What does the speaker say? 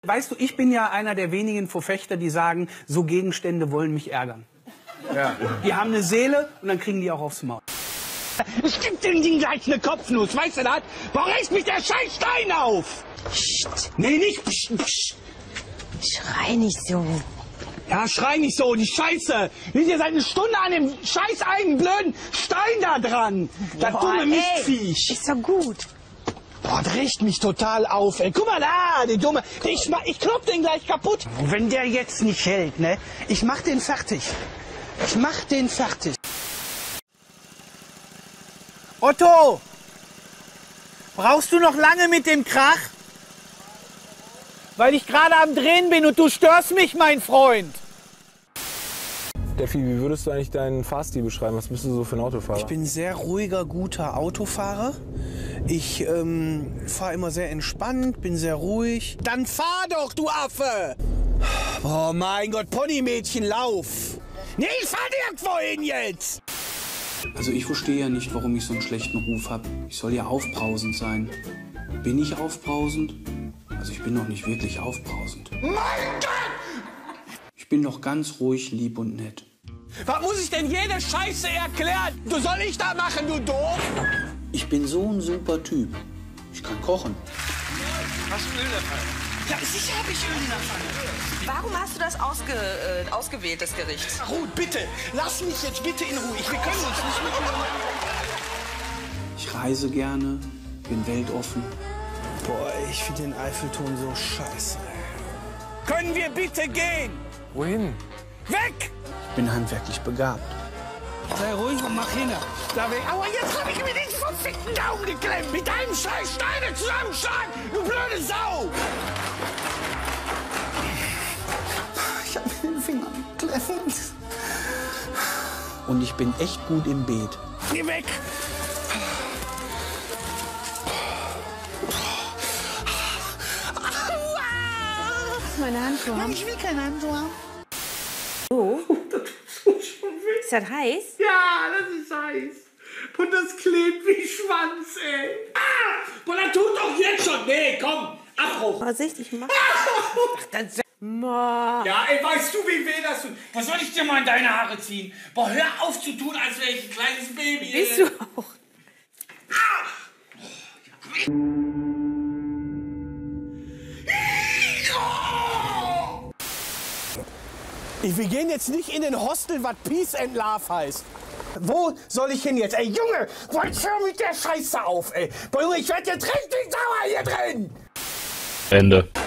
Weißt du, ich bin ja einer der wenigen Verfechter, die sagen, so Gegenstände wollen mich ärgern. Ja. Die haben eine Seele und dann kriegen die auch aufs Maul. Ich geb dem Ding gleich eine Kopfnuss, weißt du das? Warum reißt mich der scheiß Stein auf? Psst. Nee, nicht psst, psst. Schrei nicht so. Ja, schrei nicht so, die Scheiße. Ihr seid eine Stunde an dem scheiß einen blöden Stein da dran. Das dumme Mistviech. Ist doch gut. Boah, das riecht mich total auf, ey. Guck mal da, die dumme. Ich klopp den gleich kaputt. Wenn der jetzt nicht hält, ne? Ich mach den fertig. Ich mach den fertig. Otto! Brauchst du noch lange mit dem Krach? Weil ich gerade am Drehen bin und du störst mich, mein Freund. Steffi, wie würdest du eigentlich deinen Fahrstil beschreiben? Was bist du so für ein Autofahrer? Ich bin ein sehr ruhiger, guter Autofahrer. Ich fahre immer sehr entspannt, bin sehr ruhig. Dann fahr doch, du Affe! Oh mein Gott, Ponymädchen, lauf! Nee, ich fahr nirgendwo hin jetzt! Also ich verstehe ja nicht, warum ich so einen schlechten Ruf habe. Ich soll ja aufbrausend sein. Bin ich aufbrausend? Also ich bin noch nicht wirklich aufbrausend. Mein Gott! Ich bin doch ganz ruhig, lieb und nett. Was muss ich denn jede Scheiße erklären? Du soll ich da machen, du doof? Ich bin so ein super Typ. Ich kann kochen. Hast du Öl in der Pfanne? Ja, sicher habe ich Öl in der Pfanne. Warum hast du das ausgewählt, das Gericht? Ruth, bitte, lass mich jetzt bitte in Ruhe. Wir können uns nicht miteinander... Ich reise gerne, bin weltoffen. Boah, ich finde den Eiffelturm so scheiße. Können wir bitte gehen? Wohin? Weg! Ich bin handwerklich begabt. Sei ruhig und mach hin. Da weg. Aber jetzt habe ich mir den verfickten Daumen geklemmt. Mit deinem Scheiß Steine zusammenschlagen, du blöde Sau! Ich habe den Finger geklemmt. Und ich bin echt gut im Beet. Geh weg! Meine Handschuhe haben. Ich will keine Handschuhe haben. Oh. Das tut schon weh. Ist das heiß? Ja, das ist heiß. Und das klebt wie Schwanz, ey. Ah! Boah, das tut doch jetzt schon. Nee, komm, Abbruch. Vorsicht, ich mach. Ja, ey, weißt du, wie weh das tut? Was soll ich dir mal in deine Haare ziehen? Boah, hör auf zu tun, als wäre ich ein kleines Baby. Bist du auch? Wir gehen jetzt nicht in den Hostel, was Peace and Love heißt. Wo soll ich hin jetzt? Ey, Junge, hör mit der Scheiße auf, ey. Boah, Junge, ich werde jetzt richtig sauer hier drin. Ende.